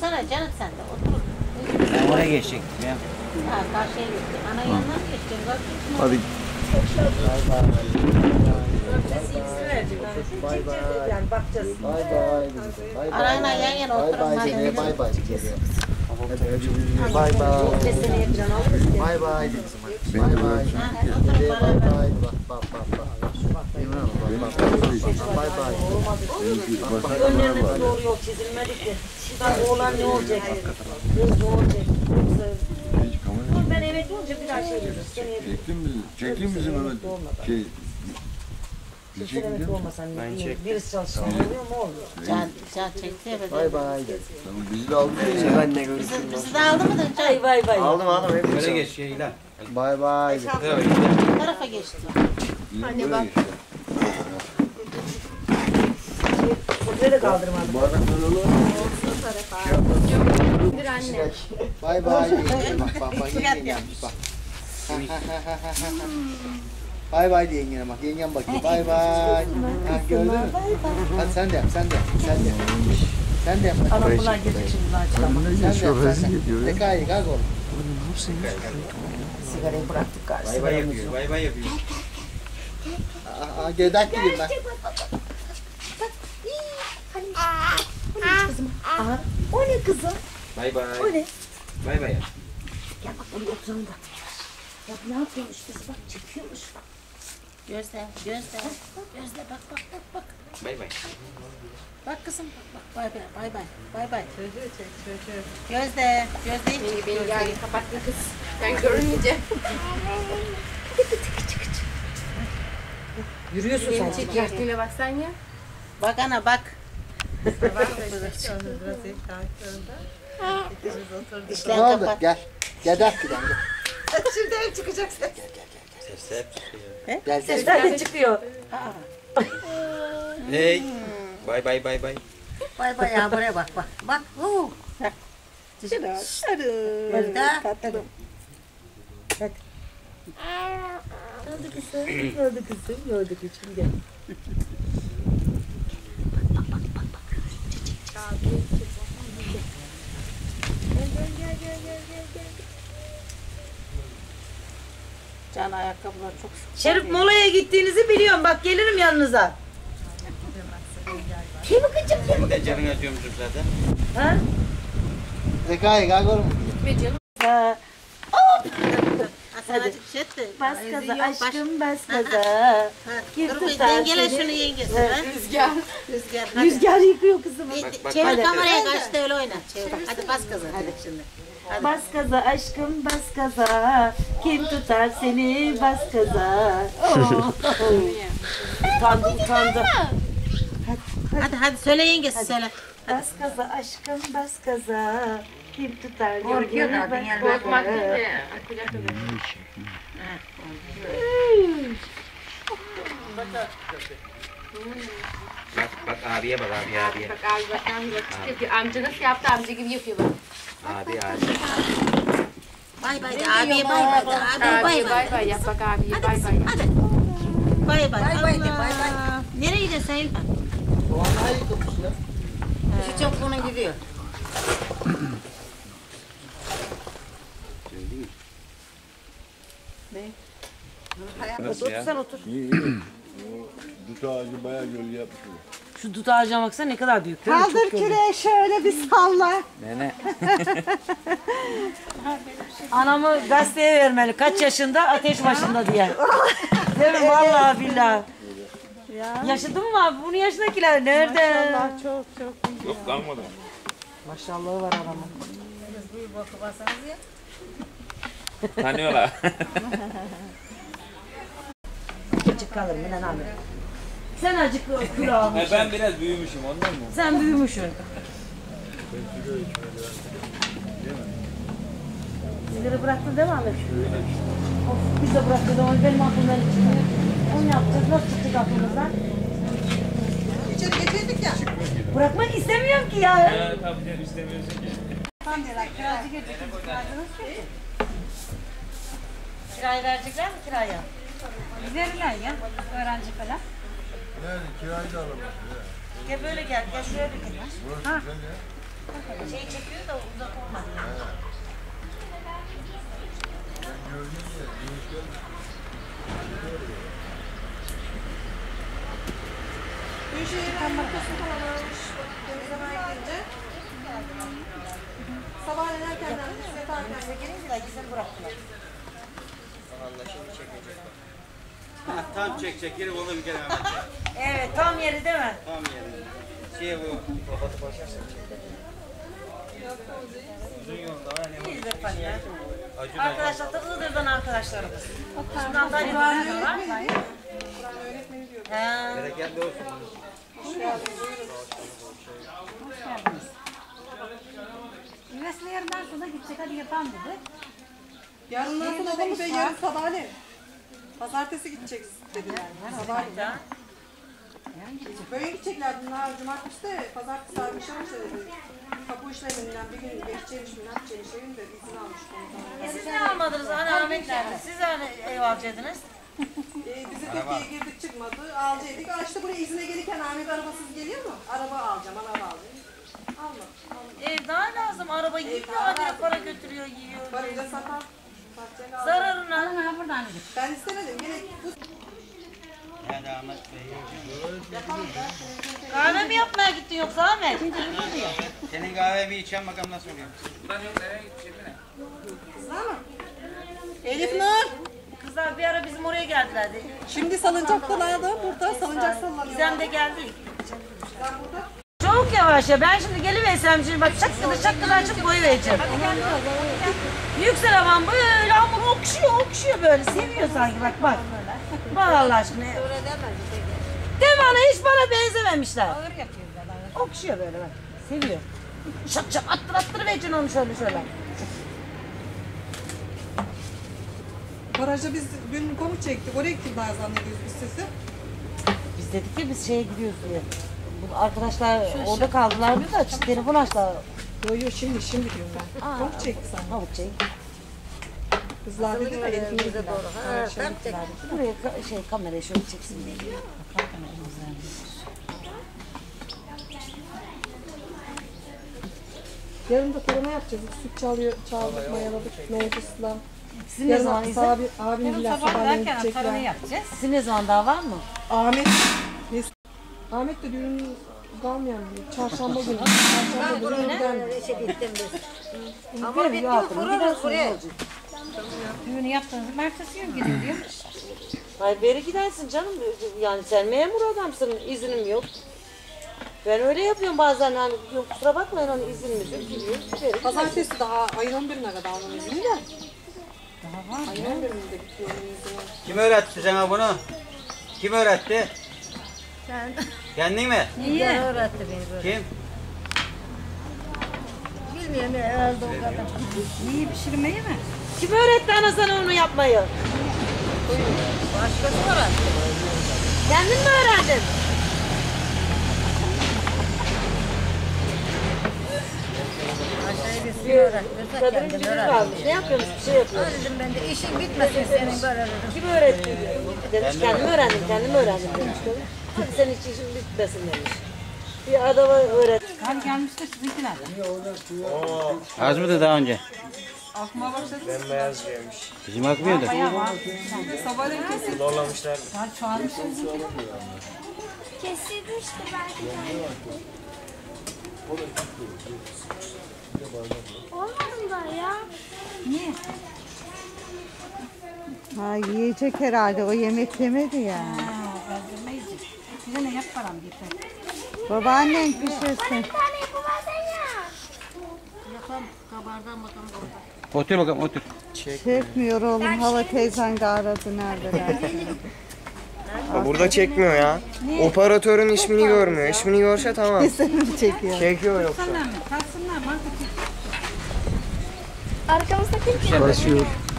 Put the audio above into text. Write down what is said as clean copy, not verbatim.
Otursana canım sen de otur. Ben oraya geçecektim ya. Ha karşıya geçtin. Ana yanına mı geçtin? Hadi. Bay bay. Yani bakacağız. Bay bay. Anayla yan yana oturun. Bay bay. Bay bay. Bay bay. Bay bay. Bay bay. Bay bay. Bak. Bay bay. Önlerine doğru yol çizilmedi ki. Bak oğlan ne olacak? Kız ne olacak? Ben emekli olunca bir daha şey yapacağız. Çektim bizim Mehmet. Sen emekli olmasan birisi çalışsan oluyor mu olmuyor? Can çekti ya. Bay bay. Bizi de aldın mı? Ben ne görüşürüz. Bizi de aldı mı da? Bay bay. Aldım. Böyle geç ya İlhan. Bay bay. Bu tarafa geçti. Hadi bak. Buraya da kaldırmadım. Bir anne. Bay bay. Bak yengem bak. Bay bay diye yengene bak. Yengem bakıyor. Bay bay. Ha gördün mü? Hadi sen de yap. Sen de yap. Anam bunlar gelecek şimdi bunlar çıkamaz. Sen de yap. Dekayı kalk oğlum. Sigarayı bıraktık karşısına. Bay bay yapıyor. Gedak gideyim ben. Aha, o ne kızım? Bay bay. O ne? Bay bay. Gel bak oraya oturalım da. Ya ne yapıyormuş kız bak çekiyormuş. Gözle bak. Bay bay. Bak kızım bak. Bay bay. Gözde Beni gel kapattın kız. Ben görünmeyeceğim. Yürüyorsun sen. Beni çek yaktiğine baksan ya. Bak ana bak. Ne oldu? Gel. Gedak gidelim. Şimdi ev çıkacaksın. Ses hep çıkıyor. Gel. Sesler de çıkıyor. Hey. Bay bay. Bay bay ya buraya bak. Bak. Gözde. Gördük için gel. Can ayakkabılar çok sık. Şerif molaya gittiğinizi biliyorum. Bak gelirim yanınıza. Ben de canını acıyormuşum zaten. Ha? Dekayı kalk oğlum. Hadi. Bas gaza aşkım bas gaza. Kim Dur bir tutar dengele seni? şunu yengesi. Rüzgar. Rüzgar. Hadi. Rüzgar yıkıyor kızım. Çevir kameraya kaçtı öyle oyna. Çevir. Hadi bas kızı. Hadi şimdi. Bas gaza aşkım bas gaza. Kim tutar seni bas gaza. Utandı. Hadi söyle yengesi söyle. Bas gaza aşkım bas gaza. Kim tutar Korkuyor seni kadın bas yani. Korkmak değil gaza. de. Akıllı akıllı. Bak abiye bak abiye. Bak abi bak yapıyor. Amca nasıl yaptı? Amca gibi yapıyor bak. Abi. Bay bay de abiye bay bay de. Abi bay bay. Bay yap bak abiye bay bay. Hadi. Bay bay. Allah. Nereye gidiyorsun sen İlhan? Vallahi yıkılmış ya. Şu çok bunu gidiyor. Otur sen otur. İyi. Dut ağacı bayağı gölge yapmış. Şu dut ağacına baksana ne kadar büyük değil mi? Kaldır küreği şöyle bir salla. Nene. Anamı gazeteye vermeli. Kaç yaşında? Ateş başında diye. Değil mi? Vallahi billahi. Yaşadı mı abi? Bunun yaşındakiler nerede? Maşallah çok. Yok kalmadı. Maşallahı var adamın. Tanıyorlar. Küçük kalır mı lan abi? Sen acık kilo almışsın. Ben biraz büyümüşüm ondan mı? Sen büyümüşsün. Sigara bıraktın değil mi Ahmet? Of, biz de bıraktık ama benim aklımdan çıkıyor. Onu yapacağız. Nasıl çıktık aklımızdan? İçeri getirdik ya. Bırakmak istemiyorum ki ya. Tabii canım istemiyorsun ki. Kiracı gelecek. Kiracı nasıl gelecek? Kirayı verecekler mi kiraya? Verirler ya. Öğrenci falan. Yani kirayı da alamaz. Gel böyle gel. Gel şuraya bir gel. Burası güzel ya. Şey çekiyor da uzak olmadı yani. Dün şehirden bakıyorsun falan almış. Temizlemeye gidince. Sabahleyin erkenden yatarken de Girince de gizli bıraktılar. Tam çek geri onu bir kere hemen çek. Evet tam yeri değil mi? Tam yeri. Şey bu kapatıp başlarsan çek. Uzun yolda var ne İyidir falan ya. Acun Arkadaşlar da Iğdır'dan arkadaşlarımız. Şimdi Antalya'da oynuyorlar. He. bereketli olsun. Üniversite yarından sonra gidecek hadi yapalım dedi. yarından sonra da mı be yarın sabahleyin. Pazartesi gideceksin dediler. Sabahleyin. Böyle gidecekler bunlar cumartesi de pazartesi abi bir şey olursa dedi. Kapı işlerinden bir gün geçeceğimiş mi ne yapacağmış evin de izin almış komutanlar. Siz ne almadınız? Hani Ahmet nerede? Siz hani ev alacaktınız? Bizi Türkiye'ye girdik çıkmadı alacaktık. İşte buraya izine gelirken Ahmet arabasız geliyor mu? Araba alacağım, araba alacağım. Alma. Ev daha lazım. Araba yiyor. Habire para götürüyor, yiyor. Varınca satar. Satacak alacak. Zararına. Ha buradan gidip. Ben istemedim. Gerek bu Yani Ahmet Bey. Kahve mi yapmaya gittin yoksa Ahmet? Senin kahve bir içen bakalım nasıl oluyor. kızlar mı? Elif Nur. Kızlar bir ara bizim oraya geldiler dedi. Şimdi salıncaktalar da burada salıncak sallanıyor. Gizem de geldi. Sen burada. Çok yavaş ya. Ben şimdi geliversem şimdi bak şakkıda açıp koyuvereceğim. Yüksel havan böyle hamur okşuyor böyle. Seviyor sanki bak. Bak Allah aşkına. De bana hiç bana benzememişler. Ağır yapıyorlar. Okşuyor böyle bak. Seviyor. Şap attırıvereceksin onu şöyle. Barajda biz dün komut çektik. Oraya gittik daha zannediyoruz biz sizi. Biz dedik ki biz şeye gidiyoruz diye. Bu arkadaşlar orada kaldılar diyor da telefon açtılar. Yo şimdi diyorum ben. Komut çekti sen. Pamuk çek. Kızlar dedi de Elif'in de doğru. Buraya kamerayı şöyle çeksin diye. Yarın da korona yapacağız. Süt çaldık, mayaladık, nohut ıslam. Sizin ne zaman izin? Abim bile Sabah sabahleyin derken tarhana gidecekler. yapacağız. Sizin ne zaman daha var mı? Ahmet de düğün kalmayan diyor. Çarşamba günü. Çarşamba günü gider. Ama bitti vururuz buraya. Düğünü yaptığınızda ertesi gün gidiyor diyor. Ay beri gidersin canım. Yani sen memur adamsın. İznim yok. Ben öyle yapıyorum bazen hani yok kusura bakmayın hani izinlidir gidiyor. Pazartesi daha ayın 11'ine kadar onun izni de. Daha var. Ayın 11'inde bitiyor onun izni. Kim öğretti sana bunu? Kim öğretti? Sen. Kendin mi? Niye? Öğretti beni böyle. Kim? Bilmiyorum herhalde o kadar. Niye pişirmeyi mi? Kim öğretti ana sana onu yapmayı? Başkası öğretti. Kendin mi öğrendin? Aşağıya bir öğretti. Kadının gücü kalmış. Ne yapıyormuş? Bir şey yapıyor. Dedim ben de işin bitmesin senin böyle dedim. Kim öğretti diyor. Demiş kendim öğrendim demiş. Hadi senin hiç işin bitmesin demiş. Bir adama öğret. Hani gelmiştir sizinkiler. Az mıydı daha önce? Akmaya başladı. Bembeyaz yemiş. Bizim akmıyordu. Bayağı var. Sabahleyin kesin. Zorlamışlar. Yani çoğalmış bizimkiler. Kesilmişti belki de. Olmadı da ya. Niye? Ha yiyecek herhalde. O yemek yemedi ya. Ha, öldürmeyiz. Bize ne yap param yeter. Babaannen pişirsin. Bir tane yapamadın ya. Yapalım kabardan bakalım orada. Otur bakalım otur. Çekmiyor oğlum. Hava teyzen de aradı neredeler. Burada çekmiyor ya. Operatörün ismini görmüyor. İsmini görse tamam. Seni mi çekiyor? Çekiyor yoksa. Kalsınlar mı? Kalsınlar mı? Arkamızda kim ki? Basıyor.